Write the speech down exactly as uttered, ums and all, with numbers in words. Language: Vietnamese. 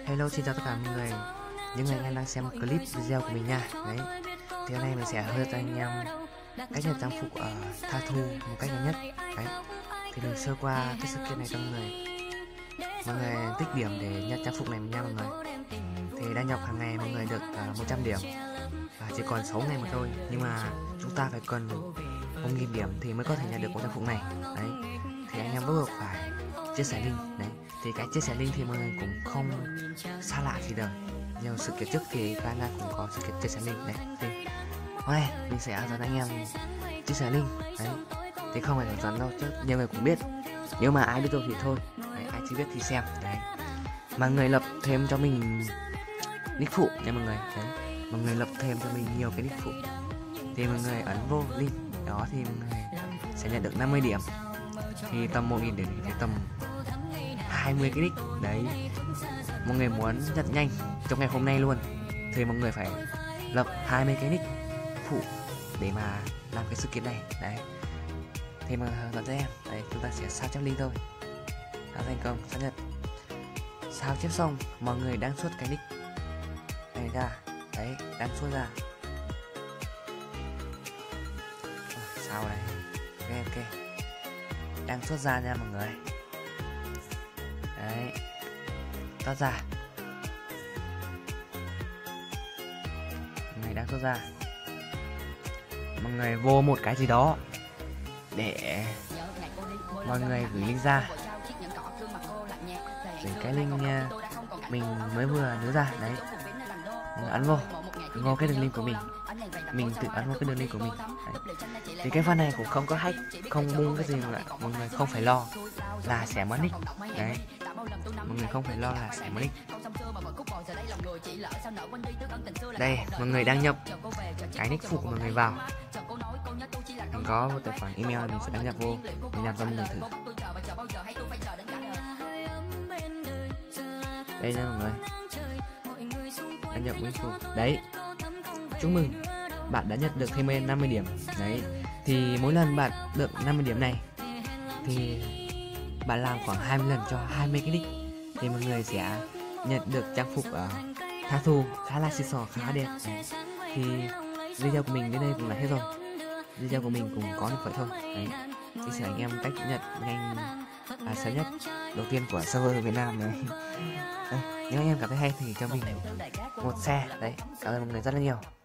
Hello, xin chào tất cả mọi người, những người anh em đang xem clip video của mình nha. Đấy, thì hôm nay mình sẽ hướng dẫn anh em cách nhận trang phục ở Tha Thu một cách nhanh nhất. Đấy, thì mình sơ qua cái sự kiện này cho mọi người. Mọi người tích điểm để nhận trang phục này nha mọi người. Thì đăng nhập hàng ngày mọi người được uh, một trăm điểm và chỉ còn sáu ngày mà thôi. Nhưng mà chúng ta phải cần một nghìn điểm thì mới có thể nhận được bộ trang phục này. Đấy, thì anh em bắt buộc phải chia sẻ link. Đấy, thì cái chia sẻ link thì mọi người cũng không xa lạ gì đâu. Nhiều sự kiện trước thì Ghana cũng có sự kiện chia sẻ link. Đấy, thì hôm nay mình sẽ dẫn anh em chia sẻ link. Đấy, thì không phải là dẫn đâu chứ nhiều người cũng biết, nếu mà ai biết rồi thì thôi. Đấy, ai chưa biết thì xem. Đấy, mà người lập thêm cho mình nick phụ nha mọi người. Đấy, mọi người lập thêm cho mình nhiều cái nick phụ thì mọi người ấn vô link đó thì mọi người sẽ nhận được năm mươi điểm. Thì tầm một nghìn điểm thì tầm hai mươi cái nick. Đấy, mọi người muốn nhận nhanh trong ngày hôm nay luôn thì mọi người phải lập hai mươi cái nick phụ để mà làm cái sự kiện này. Đấy, thì mà dẫn cho em. Đấy, chúng ta sẽ sao chép link thôi. Đã thành công xác nhận. Sao chép xong mọi người đăng xuất cái nick này ra. Đấy, đăng xuất ra. Sao đấy, ok ok, đăng xuất ra nha mọi người. Đấy, tắt ra, mọi người đăng xuất ra. Mọi người vô một cái gì đó để mọi người gửi link ra. Để cái link mình mới vừa nhớ ra. Đấy, mình ấn vô, vô cái đường link của mình. Mình tự ấn vô cái đường link của mình. Đấy, thì cái phần này cũng không có hack, không bung cái gì mà mọi người không phải lo là sẽ mất nick. Đấy, mọi người không phải lo là sẽ mất nick. Đây, mọi người đăng nhập cái nick phụ của mọi người vào. Mình có một tài khoản email mình sẽ đăng nhập vô. Mình làm cho mọi người thử. Đây nha mọi người, đăng nhập nick phụ. Đấy, chúc mừng bạn đã nhận được thêm năm mươi điểm. Đấy, thì mỗi lần bạn được năm mươi điểm này thì bạn làm khoảng hai mươi lần cho hai mươi cái nick thì mọi người sẽ nhận được trang phục ở Tha Thu khá là xịn sò, khá đẹp. Đấy, thì video của mình đến đây cũng là hết rồi. Video của mình cũng có được vậy thôi. Đấy, chia sẻ anh em cách nhận nhanh và sớm nhất đầu tiên của server Việt Nam. Đấy, đấy, nếu anh em cảm thấy hay thì cho mình một share. Đấy, cảm ơn mọi người rất là nhiều.